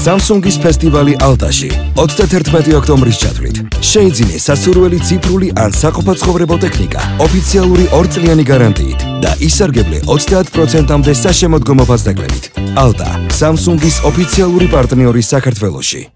Samsung-ის ფესტივალი ალტაში 31 ოქტომბრის ჩათვლით. შეიძინე სასურველი ციფრული ან საყოფაცხოვრებო ტექნიკა ოფიციალური 2 წლიანი გარანტიით და ისარგებლე 30%-მდე საშემოდგომო ფასდაკლებით. ალტა, Samsung-ის ოფიციალური პარტნიორი საქართველოში.